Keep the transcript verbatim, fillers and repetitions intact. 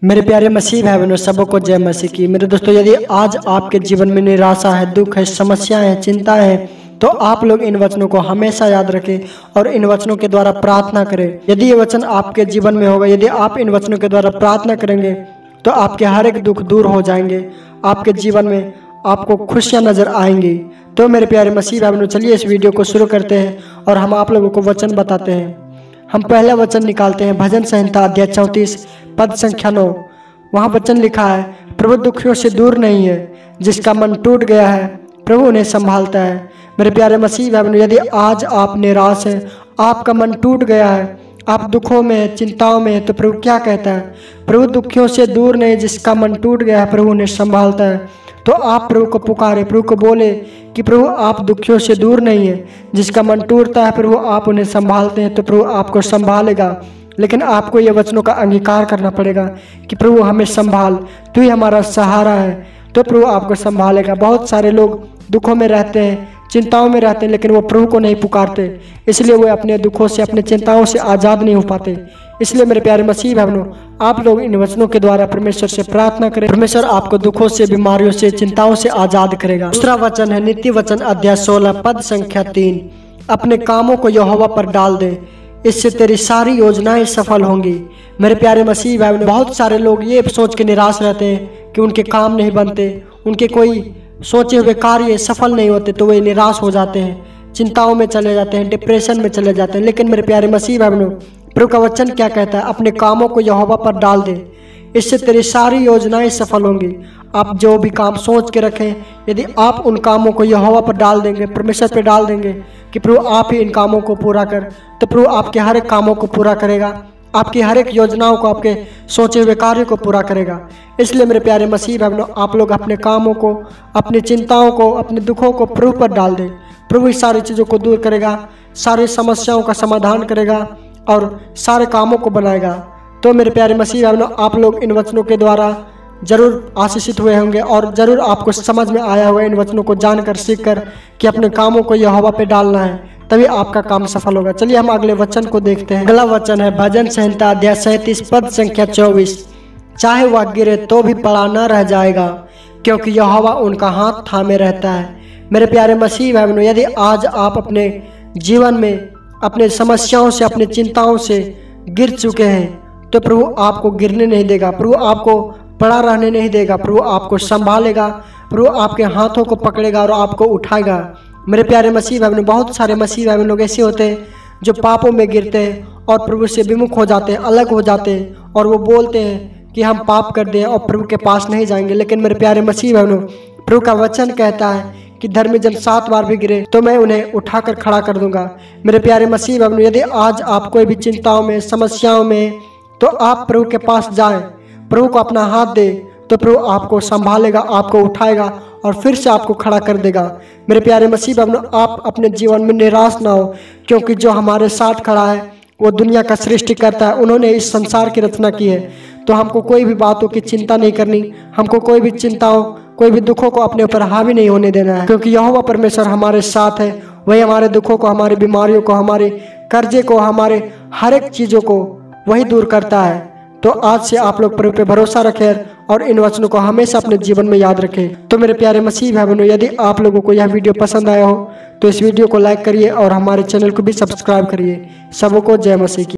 मेरे प्यारे मसीह भाई बहनों, सबको जय मसीह की। मेरे दोस्तों, यदि आज आपके जीवन में निराशा है, दुख है, समस्याएं हैं, चिंता है, तो आप लोग इन वचनों को हमेशा याद रखें और इन वचनों के द्वारा प्रार्थना करें। यदि ये वचन आपके जीवन में होगा, यदि आप इन वचनों के द्वारा प्रार्थना करेंगे तो आपके हर एक दुख दूर हो जाएंगे, आपके जीवन में आपको खुशियां नजर आएंगी। तो मेरे प्यारे मसीह भाई बहनों, चलिए इस वीडियो को शुरू करते हैं और हम आप लोगों को वचन बताते हैं। हम पहला वचन निकालते हैं भजन संहिता अध्याय चौंतीस पद संख्या नौ। वहाँ वचन लिखा है, प्रभु दुखियों से दूर नहीं है, जिसका मन टूट गया है प्रभु उन्हें संभालता है। मेरे प्यारे मसीह भाई बहनों, यदि आज आप निराश हैं, आपका मन टूट गया है, आप दुखों में चिंताओं में हैं, तो प्रभु क्या कहता है? प्रभु दुखियों से दूर नहीं, जिसका मन टूट गया है प्रभु उन्हें संभालता है। तो आप प्रभु को पुकारे, प्रभु को बोले कि प्रभु आप दुखियों से दूर नहीं है, जिसका मन टूटता है प्रभु आप उन्हें संभालते हैं, तो प्रभु आपको संभालेगा। लेकिन आपको ये वचनों का अंगीकार करना पड़ेगा कि प्रभु हमें संभाल, तू ही हमारा सहारा है, तो प्रभु आपको संभालेगा। बहुत सारे लोग दुखों में रहते हैं, चिंताओं में रहते हैं, लेकिन वो प्रभु को नहीं पुकारते, इसलिए वो अपने दुखों से, अपने चिंताओं से आज़ाद नहीं हो पाते। इसलिए मेरे प्यारे मसीह भाई बहनों, आप लोग इन वचनों के द्वारा परमेश्वर से प्रार्थना करें। परमेश्वर आपको दुखों से, बीमारियों से, चिंताओं से आज़ाद करेगा। दूसरा वचन है नीति वचन अध्याय सोलह पद संख्या तीन। अपने कामों को यहोवा पर डाल दे, इससे तेरी सारी योजनाएं सफल होंगी। मेरे प्यारे मसीह भाई बहनों, बहुत सारे लोग ये सोच के निराश रहते हैं कि उनके काम नहीं बनते, उनके कोई सोचे हुए कार्य सफल नहीं होते, तो वे निराश हो जाते हैं, चिंताओं में चले जाते हैं, डिप्रेशन में चले जाते हैं। लेकिन मेरे प्यारे मसीह भाई बहनों, प्रभु का वचन क्या कहता है? अपने कामों को यहोवा पर डाल दे, इससे तेरी सारी योजनाएं सफल होंगी। आप जो भी काम सोच के रखें, यदि आप उन कामों को यहोवा पर डाल देंगे, परमेश्वर पर डाल देंगे कि प्रभु आप ही इन कामों को पूरा कर, तो प्रभु आपके हर एक कामों को पूरा करेगा, आपकी हर एक योजनाओं को, आपके सोचे हुए कार्य को पूरा करेगा। इसलिए मेरे प्यारे मसीह भाई बहनों, आप लोग अपने कामों को, अपनी चिंताओं को, अपने दुखों को प्रभु पर डाल दें। प्रभु इस सारी चीज़ों को दूर करेगा, सारी समस्याओं का समाधान करेगा और सारे कामों को बनाएगा। तो मेरे प्यारे मसीह भाई बहनों, आप लोग इन वचनों के द्वारा जरूर आशीषित हुए होंगे और जरूर आपको समझ में आया होगा इन वचनों को जानकर, सीखकर कि अपने कामों को यहोवा पे डालना है, तभी आपका काम सफल होगा। चलिए हम अगले वचन को देखते हैं। अगला वचन है भजन संहिता अध्याय सैंतीस पद संख्या चौबीस। चाहे वह गिरे तो भी पड़ा न रह जाएगा, क्योंकि यहोवा उनका हाथ थामे रहता है। मेरे प्यारे मसीह भाई बहनों, यदि आज आप अपने जीवन में अपने समस्याओं से, अपने चिंताओं से गिर चुके हैं, तो प्रभु आपको गिरने नहीं देगा, प्रभु आपको पड़ा रहने नहीं देगा, प्रभु आपको संभालेगा, प्रभु आपके हाथों को पकड़ेगा और आपको उठाएगा। मेरे प्यारे मसीह भाई बहनों, बहुत सारे मसीह भाई लोग ऐसे होते हैं जो पापों में गिरते हैं और प्रभु से विमुख हो जाते हैं, अलग हो जाते हैं, और वो बोलते हैं कि हम पाप कर दें और प्रभु के पास नहीं जाएंगे। लेकिन मेरे प्यारे मसीह भाई बहनों, प्रभु का वचन कहता है कि धर्मी जन सात बार भी गिरे तो मैं उन्हें उठाकर खड़ा कर दूंगा। मेरे प्यारे मसीह भाई बहनों, यदि आज आप कोई भी चिंताओं में, समस्याओं में, तो आप प्रभु के पास जाएं, प्रभु को अपना हाथ दे, तो प्रभु आपको संभालेगा, आपको उठाएगा और फिर से आपको खड़ा कर देगा। मेरे प्यारे मसीह भाई बहनों, आप अपने जीवन में निराश ना हो, क्योंकि जो हमारे साथ खड़ा है वो दुनिया का सृष्टि करता है, उन्होंने इस संसार की रचना की है। तो हमको कोई भी बातों की चिंता नहीं करनी, हमको कोई भी चिंताओं, कोई भी दुखों को अपने ऊपर हावी नहीं होने देना है, क्योंकि यहोवा परमेश्वर हमारे साथ है। वही हमारे दुखों को, हमारी बीमारियों को, हमारे कर्जे को, हमारे हर एक चीज़ों को वही दूर करता है। तो आज से आप लोग प्रभु पे भरोसा रखें और इन वचनों को हमेशा अपने जीवन में याद रखें। तो मेरे प्यारे मसीह भाई बहनों, यदि आप लोगों को यह वीडियो पसंद आया हो तो इस वीडियो को लाइक करिए और हमारे चैनल को भी सब्सक्राइब करिए। सबको जय मसीह की।